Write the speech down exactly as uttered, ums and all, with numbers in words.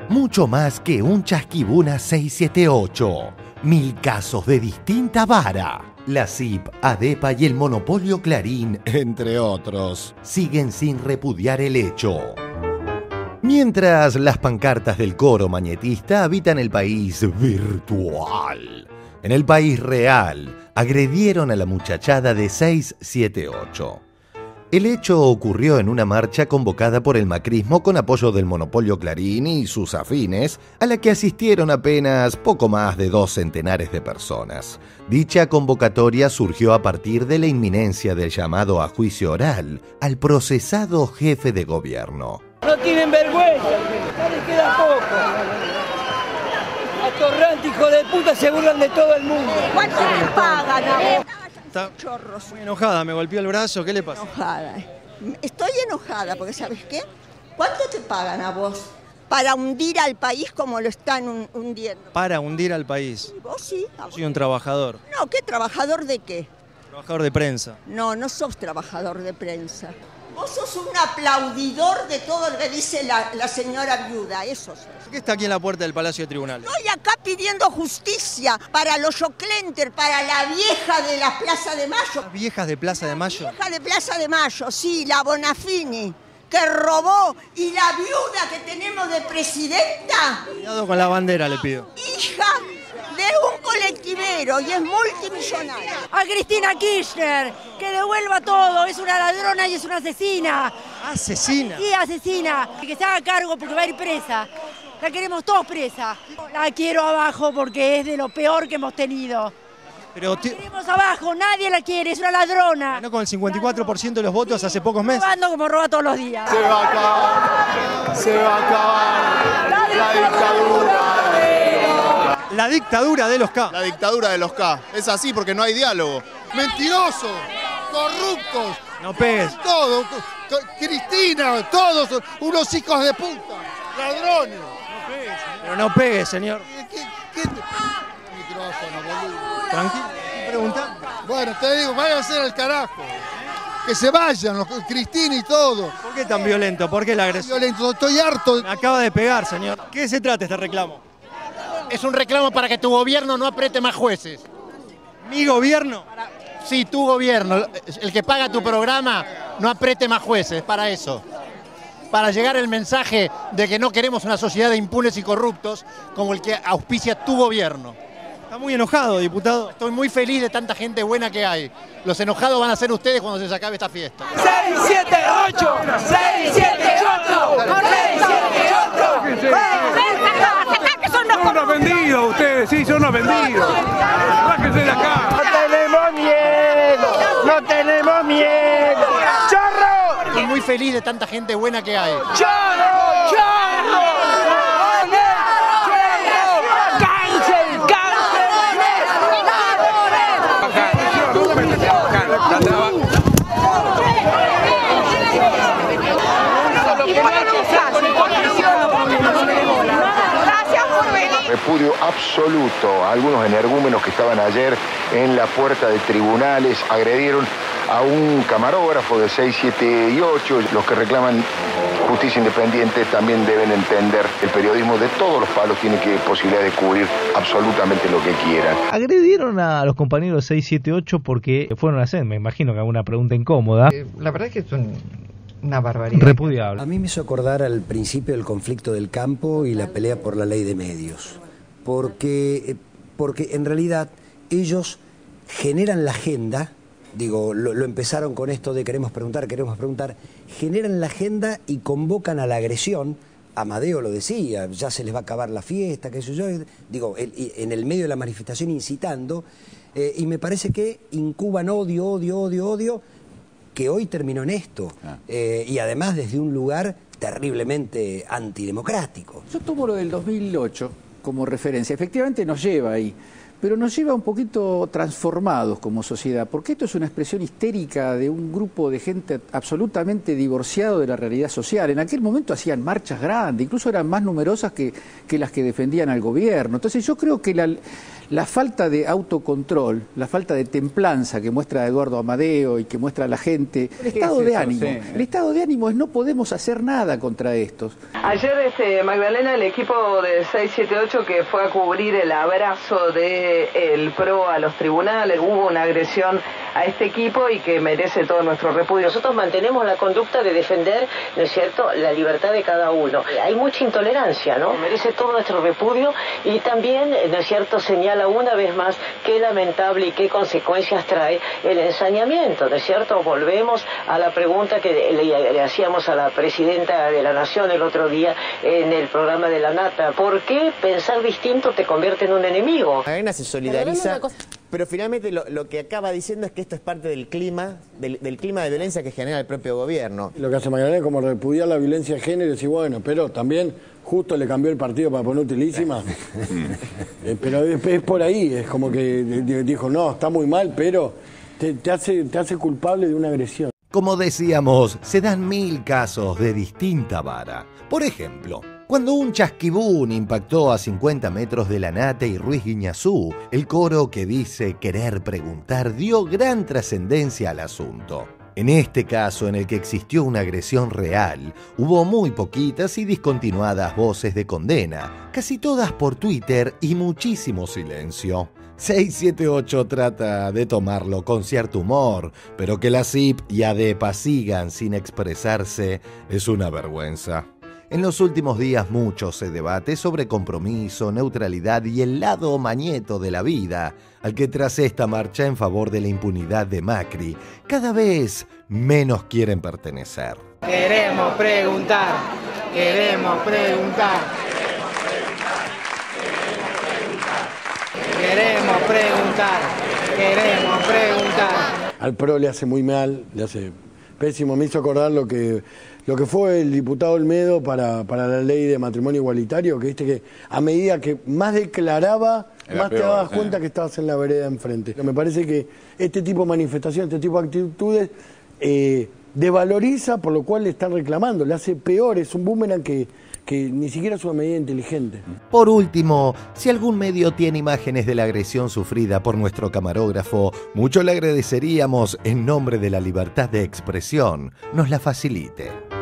Mucho más que un chasquibuna seiscientos setenta y ocho. Mil casos de distinta vara. La C I P, ADEPA y el monopolio Clarín, entre otros, siguen sin repudiar el hecho. Mientras las pancartas del coro mañetista habitan el país virtual. En el país real, agredieron a la muchachada de seiscientos setenta y ocho. El hecho ocurrió en una marcha convocada por el macrismo con apoyo del monopolio Clarín y sus afines, a la que asistieron apenas poco más de dos centenares de personas. Dicha convocatoria surgió a partir de la inminencia del llamado a juicio oral al procesado jefe de gobierno. No tienen vergüenza, ya les queda poco. Atorrante, hijo de puta, se burlan de todo el mundo. ¿Cuánto les pagan a vos? Está muy enojada, me golpeó el brazo, ¿qué le pasa? Enojada. Estoy enojada porque, ¿sabes qué? ¿Cuánto te pagan a vos para hundir al país como lo están hundiendo? Para hundir al país. ¿Y vos sí? Yo soy un trabajador. No, ¿qué trabajador de qué? Trabajador de prensa. No, no sos trabajador de prensa. Vos sos un aplaudidor de todo lo que dice la, la señora viuda, eso sos. ¿Por qué está aquí en la puerta del Palacio de Tribunales? Estoy acá pidiendo justicia para los Joclenter, para la vieja de la Plaza de Mayo. ¿Las viejas de Plaza de Mayo? La vieja de Plaza de Mayo, sí, la Bonafini, que robó, y la viuda que tenemos de presidenta. Cuidado con la bandera, le pido. Hija de un colectivero y es multimillonaria. A Cristina Kirchner, que devuelva todo, es una ladrona y es una asesina. ¿Asesina? Sí, asesina, que se haga cargo porque va a ir presa. La queremos todos presa. La quiero abajo porque es de lo peor que hemos tenido. Pero la queremos abajo, nadie la quiere, es una ladrona. Ganó con el cincuenta y cuatro por ciento de los votos hace pocos meses. Robando como roba todos los días. Se va a acabar, se va a acabar la dictadura. La dictadura de los K. La dictadura de los K. Es así porque no hay diálogo. Mentirosos, corruptos. No pegues. Todo. Cristina, todos unos hijos de puta. Ladrones. No pegues, pero no pegues, señor. ¿Qué, qué, qué? Micrófono, boludo. Tranquilo. ¿Qué pregunta? Bueno, te digo, váyanse al carajo. Que se vayan, los, Cristina y todo. ¿Por qué tan violento? ¿Por qué la agresión? Violento, estoy harto. Me acaba de pegar, señor. ¿Qué se trata este reclamo? Es un reclamo para que tu gobierno no apriete más jueces. ¿Mi gobierno? Sí, tu gobierno, el que paga tu programa, no apriete más jueces, para eso. Para llegar el mensaje de que no queremos una sociedad de impunes y corruptos como el que auspicia tu gobierno. Está muy enojado, diputado. Estoy muy feliz de tanta gente buena que hay. Los enojados van a ser ustedes cuando se acabe esta fiesta. seis siete ocho, seis siete ocho, seis siete ocho. Son unos vendidos ustedes, sí, son unos vendidos. Bájense de acá. No tenemos miedo, no tenemos miedo. ¡Chorro! Estoy muy feliz de tanta gente buena que hay. ¡Chorro! ¡Chorro! Repudio absoluto a algunos energúmenos que estaban ayer en la puerta de tribunales, agredieron a un camarógrafo de seis, siete y ocho. Los que reclaman justicia independiente también deben entender el periodismo de todos los palos tiene que posibilidad de cubrir absolutamente lo que quieran. Agredieron a los compañeros seis, siete, ocho porque fueron a hacer, me imagino que alguna pregunta incómoda. Eh, la verdad es que es un... una barbaridad. Repudiable. A mí me hizo acordar al principio del conflicto del campo y la pelea por la ley de medios. Porque, porque en realidad ellos generan la agenda, digo, lo, lo empezaron con esto de queremos preguntar, queremos preguntar, generan la agenda y convocan a la agresión. Amadeo lo decía, ya se les va a acabar la fiesta, qué sé yo, digo, el, en el medio de la manifestación incitando, eh, y me parece que incuban odio, odio, odio, odio, que hoy terminó en esto, ah. eh, y además desde un lugar terriblemente antidemocrático. Yo tomo lo del dos mil ocho como referencia, efectivamente nos lleva ahí, pero nos lleva un poquito transformados como sociedad, porque esto es una expresión histérica de un grupo de gente absolutamente divorciado de la realidad social. En aquel momento hacían marchas grandes, incluso eran más numerosas que, que las que defendían al gobierno. Entonces yo creo que la, la falta de autocontrol, la falta de templanza que muestra Eduardo Amadeo y que muestra la gente, el estado de ánimo, sí. el estado de ánimo es no podemos hacer nada contra estos. Ayer, este, Magdalena, el equipo de seis siete ocho que fue a cubrir el abrazo de el PRO a los tribunales, hubo una agresión a este equipo y que merece todo nuestro repudio. Nosotros mantenemos la conducta de defender, ¿no es cierto?, la libertad de cada uno. Hay mucha intolerancia, ¿no? Merece todo nuestro repudio y también, ¿no es cierto?, señala una vez más qué lamentable y qué consecuencias trae el ensañamiento, ¿no es cierto? Volvemos a la pregunta que le, le hacíamos a la presidenta de la Nación el otro día en el programa de la Nata. ¿Por qué pensar distinto te convierte en un enemigo? Magdalena se solidariza, pero finalmente lo, lo que acaba diciendo es que esto es parte del clima, del, del clima de violencia que genera el propio gobierno. Lo que hace Magdalena es como repudiar la violencia de género y decir, bueno, pero también justo le cambió el partido para poner utilísima. eh, pero es, es por ahí, es como que dijo, no, está muy mal, pero te, te, hace, te hace culpable de una agresión. Como decíamos, se dan mil casos de distinta vara. Por ejemplo, cuando un chasquibún impactó a cincuenta metros de Lanate y Ruiz Guiñazú, el coro que dice querer preguntar dio gran trascendencia al asunto. En este caso, en el que existió una agresión real, hubo muy poquitas y discontinuadas voces de condena, casi todas por Twitter y muchísimo silencio. seis siete ocho trata de tomarlo con cierto humor, pero que la C I P y ADEPA sigan sin expresarse es una vergüenza. En los últimos días mucho se debate sobre compromiso, neutralidad y el lado mañeto de la vida, al que tras esta marcha en favor de la impunidad de Macri, cada vez menos quieren pertenecer. Queremos preguntar, queremos preguntar, queremos preguntar, queremos preguntar. Al PRO le hace muy mal, le hace pésimo, me hizo acordar lo que... Lo que fue el diputado Olmedo para, para la ley de matrimonio igualitario, que viste que a medida que más declaraba, Era más peor, te dabas sí. cuenta que estabas en la vereda enfrente. Me parece que este tipo de manifestaciones, este tipo de actitudes, eh, desvaloriza, por lo cual le están reclamando, le hace peor, es un boomerang que, que ni siquiera es una medida inteligente. Por último, si algún medio tiene imágenes de la agresión sufrida por nuestro camarógrafo, mucho le agradeceríamos, en nombre de la libertad de expresión, nos la facilite.